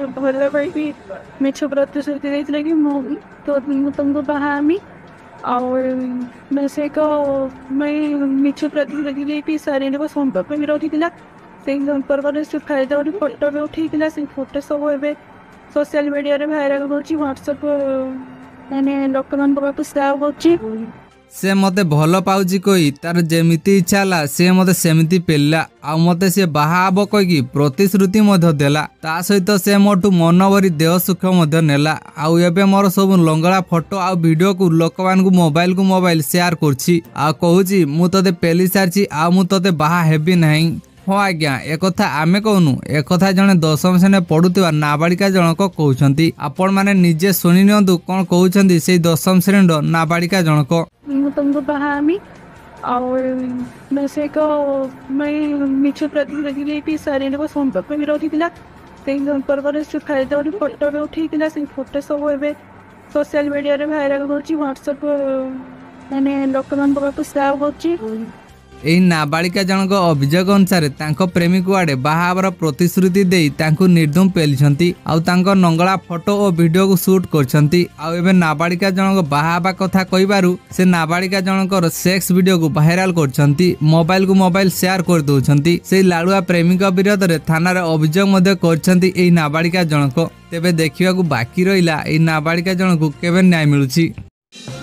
ଭଲ ପାଇକି ମିଛ ପ୍ରତିଶ୍ରୁତି ଦେଇଥିଲେ କି ମୁଁ ତୁମକୁ ବାହା ହେମି ଆଉ ସେ ଏକ ମିଛ ପ୍ରତିଶ୍ରୁତି ଦେଇକି ଶାରୀରିକ ସମ୍ପର୍କ ବି ରଖିଥିଲା। ସେଇ ସମ୍ପର୍କରେ ସେ ଫାଇଦା ଗୋଟେ ଫଟୋ ବି ଉଠେଇଥିଲା। ସେ ଫଟୋ ସବୁ ଏବେ ସୋସିଆଲ ମିଡ଼ିଆରେ ଭାଇରାଲ କରୁଛି, ହ୍ୱାଟ୍ସଆପ୍ ମାନେ ଲୋକମାନଙ୍କ ପାଖକୁ ସେୟାର କରୁଛି। ସେ ମତେ ଭଲ ପାଉଛି କହି ତାର ଯେମିତି ଇଚ୍ଛା ହେଲା ସେ ମତେ ସେମିତି ପେଲିଲା ଆଉ ମତେ ସେ ବାହା ହବ କହିକି ପ୍ରତିଶ୍ରୁତି ମଧ୍ୟ ଦେଲା। ତା ସହିତ ସେ ମୋଠୁ ମନ ଭରି ଦେହ ସୁଖ ମଧ୍ୟ ନେଲା ଆଉ ଏବେ ମୋର ସବୁ ଲଙ୍ଗଳା ଫଟୋ ଆଉ ଭିଡ଼ିଓକୁ ଲୋକମାନଙ୍କୁ ମୋବାଇଲ ସେୟାର କରୁଛି ଆଉ କହୁଛି ମୁଁ ତତେ ପେଲି ସାରିଛି ଆଉ ମୁଁ ତତେ ବାହା ହେବି ନାହିଁ। ହଁ ଆଜ୍ଞା, ekotha आमे कहूनु एकथा जने 10म श्रेणी पढ़ुवा नाबालिका जनक कहउछंती। आपण माने निजे सुनि नियंतु कोन कहउछंती सेई 10म श्रेणी नाबालिका जनक। तुमको बहामी और मैं से को मैं मिछ प्रतिश्रुति देकी शारीरिक संपर्क भी रखिथिला। सेई संपर्क रे से फायदा ଗୋଟେ फोटो भी उठेइथिला। सेई फोटो सब एबे सोशल मीडिया रे वायरल होछि, व्हाट्सएप माने लोकमान पाखु शेयर होछि। एही नाबालिका जनक अभियोग अनुसार तांको प्रेमी को आड़े बाहाबर प्रतिश्रुति देई तांको निर्धूम पेलिछंती आउ तांको नंगला फोटो और वीडियो को शूट करछंती। आउ एबे नाबालिका जनक बाहाबा कथा कहिबारु से नाबालिका जनकर सेक्स वीडियो को वायरल करछंती, मोबाइल को मोबाइल शेयर कर दउछंती। सेही लाडुआ प्रेमिक विरोध रे थाना रे अभियोग मध्ये करछंती एही नाबालिका जनक। तेबे देखिबाकू बाकी रहिला एही नाबालिका जनक केबे न्याय मिलुछि।